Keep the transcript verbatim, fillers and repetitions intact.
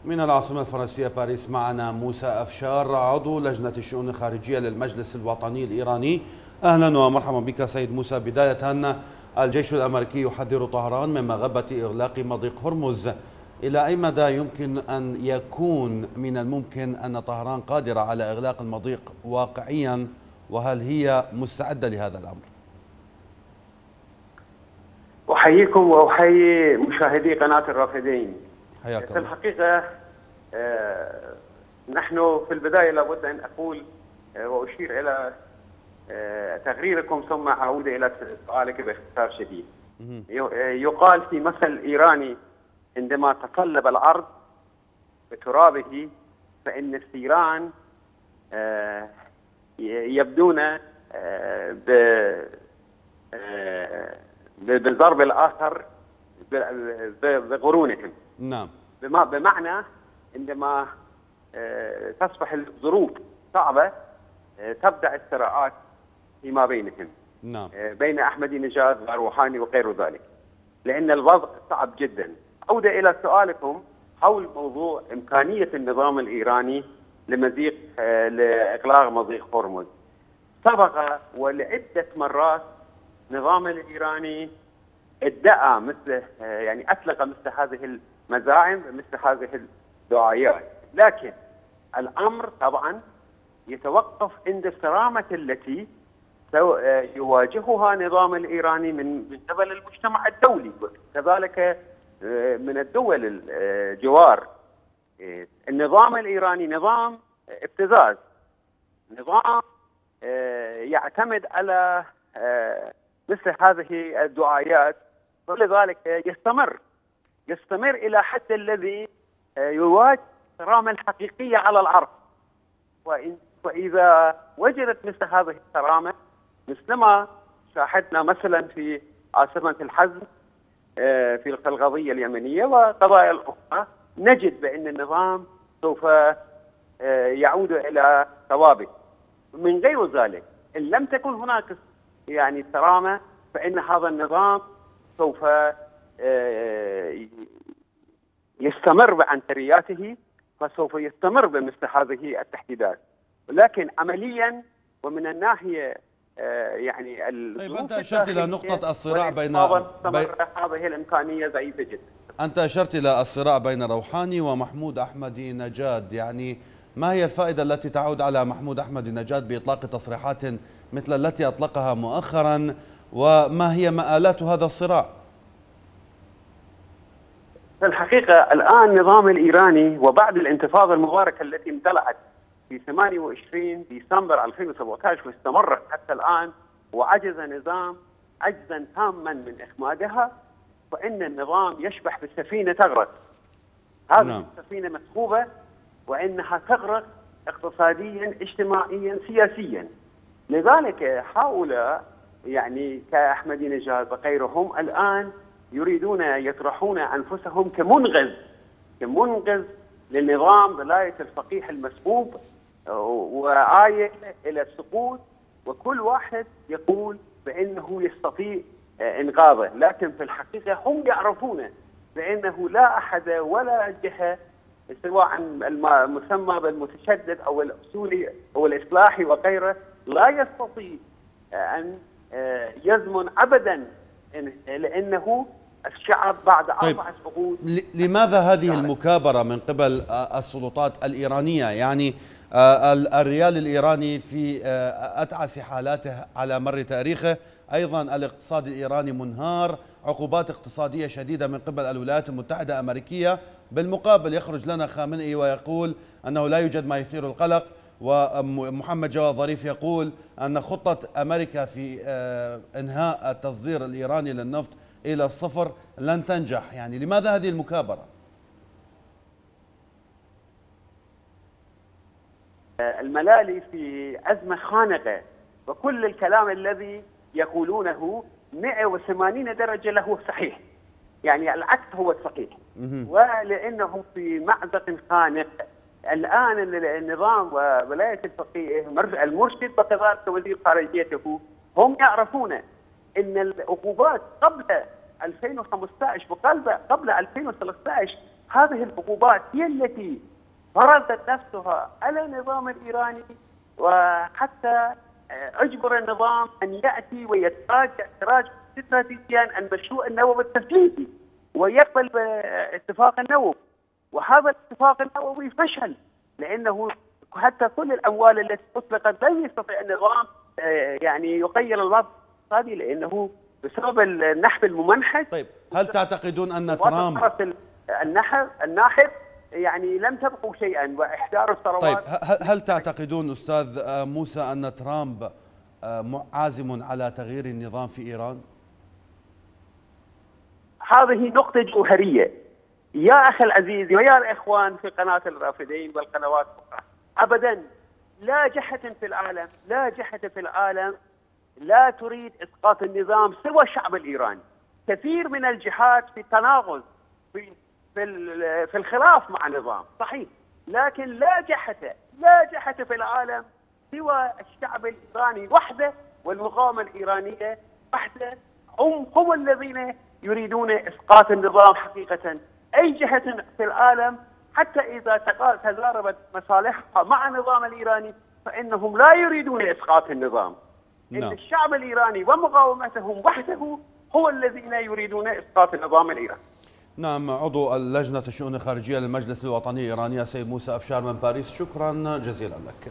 من العاصمة الفرنسية باريس معنا موسى أفشار عضو لجنة الشؤون الخارجية للمجلس الوطني الإيراني. أهلا ومرحبا بك سيد موسى. بداية، الجيش الأمريكي يحذر طهران من مغبة إغلاق مضيق هرمز. إلى أي مدى يمكن أن يكون من الممكن أن طهران قادرة على إغلاق المضيق واقعيا، وهل هي مستعدة لهذا الأمر؟ أحييكم وأحيي مشاهدي قناة الرافدين. حياك في الله. الحقيقة آه نحن في البداية لابد أن أقول آه وأشير إلى آه تقريركم ثم أعود إلى سؤالك باختصار شديد. يقال في مثل إيراني: عندما تصلب الأرض بترابه فإن الثيران آه يبدون آه ب آه بالضرب الآخر بقرونهم. نعم. بمعنى عندما تصبح الظروف صعبة تبدأ الصراعات فيما بينهم. نعم. بين أحمدي نژاد وروحاني وغير ذلك، لأن الوضع صعب جدا. عودة إلى سؤالكم حول موضوع إمكانية النظام الإيراني لمضيق لإغلاق مضيق هرمز. سبق ولعدة مرات النظام الإيراني ادعى مثل يعني أطلق مثل هذه المزاعم مثل هذه الدعايات، لكن الأمر طبعا يتوقف عند الصرامة التي يواجهها النظام الإيراني من قبل المجتمع الدولي وكذلك من الدول الجوار. النظام الإيراني نظام ابتزاز، نظام يعتمد على مثل هذه الدعايات، ولذلك يستمر يستمر إلى حد الذي يواجه الصرامة الحقيقية على الأرض. وإذا وجدت مثل هذه الصرامة مثلما شاهدنا مثلا في عاصمة الحزم في القضية اليمنية وقضايا الأخرى، نجد بأن النظام سوف يعود إلى ثوابت. من غير ذلك إن لم تكن هناك يعني صرامة فإن هذا النظام سوف يستمر بعنترياته، فسوف يستمر بمثل هذه التحديدات. لكن عمليا ومن الناحية يعني طيب، أنت أشرت إلى نقطة الصراع بين بي... هذه الإمكانية ضعيفة جدا. أنت أشرت إلى الصراع بين روحاني ومحمود أحمدي نژاد، يعني ما هي الفائدة التي تعود على محمود أحمدي نژاد بإطلاق تصريحات مثل التي أطلقها مؤخرا، وما هي مآلات هذا الصراع؟ في الحقيقة الآن النظام الإيراني وبعد الانتفاضة المباركة التي امتلأت في ثمانية وعشرين ديسمبر ألفين وسبعة عشر واستمرت حتى الآن، وعجز نظام عجزا تاما من إخمادها، فإن النظام يشبح بالسفينة تغرق. هذه نعم. السفينة مسحوبة وإنها تغرق اقتصاديا اجتماعيا سياسيا. لذلك حاول يعني كأحمدي نژاد وغيرهم الآن يريدون يطرحون أنفسهم كمنغذ كمنغذ للنظام ولاية الفقيه المسبوب وآية إلى السقوط، وكل واحد يقول بأنه يستطيع إنقاذه، لكن في الحقيقة هم يعرفون بأنه لا أحد ولا جهة سواء المسمى بالمتشدد أو الأصولي أو الإصلاحي وغيره لا يستطيع أن يزمن أبدا، لأنه الشعب بعد طيب أربع عقود. لماذا هذه المكابرة من قبل السلطات الإيرانية؟ يعني الريال الإيراني في أتعس حالاته على مر تاريخه، أيضا الاقتصاد الإيراني منهار، عقوبات اقتصادية شديدة من قبل الولايات المتحدة الأمريكية. بالمقابل يخرج لنا خامنئي ويقول أنه لا يوجد ما يثير القلق، ومحمد جواد ظريف يقول أن خطة أمريكا في إنهاء التصدير الإيراني للنفط إلى الصفر لن تنجح. يعني لماذا هذه المكابرة؟ الملالي في أزمة خانقة، وكل الكلام الذي يقولونه مئة وثمانين درجة له صحيح، يعني العكس هو الصحيح، ولأنه في مأزق خانق. الآن النظام وولاية الفقيه المرشد وكذلك وزير خارجيته هم يعرفون أن العقوبات قبل ألفين وخمسة عشر وقبل ألفين وثلاثة عشر هذه العقوبات هي التي فرضت نفسها على النظام الإيراني، وحتى أجبر النظام أن يأتي ويتراجع تراجع استراتيجيا عن مشروع النووي التسليحي ويقبل باتفاق النووي. وهذا الاتفاق النووي فشل، لأنه حتى كل الأموال التي أطلقت لن يستطيع النظام يعني يغير الوضع الاقتصادي، لأنه بسبب النحب الممنحج. طيب، هل تعتقدون أن ترامب النحب الناحب يعني لم تبقوا شيئا واحضار الثروات؟ طيب، هل تعتقدون أستاذ موسى أن ترامب عازم على تغيير النظام في إيران؟ هذه نقطة جوهرية يا أخي العزيز ويا الإخوان في قناة الرافدين والقنوات الأخرى. أبدا لا جهة في العالم لا جهة في العالم لا تريد إسقاط النظام سوى الشعب الإيراني. كثير من الجهات في تناقض في في في الخلاف مع النظام صحيح، لكن لا جهة لا جهة في العالم سوى الشعب الإيراني وحده والمقاومة الإيرانية وحده، هم هم الذين يريدون إسقاط النظام حقيقة. أي جهة في العالم حتى إذا تزاربت مصالحها مع النظام الإيراني فإنهم لا يريدون إسقاط النظام. نعم. إن الشعب الإيراني ومقاومتهم وحده هو الذين يريدون إسقاط النظام الإيراني. نعم، عضو اللجنة الشؤون الخارجية للمجلس الوطني الإيراني سيد موسى أفشار من باريس، شكرا جزيلا لك.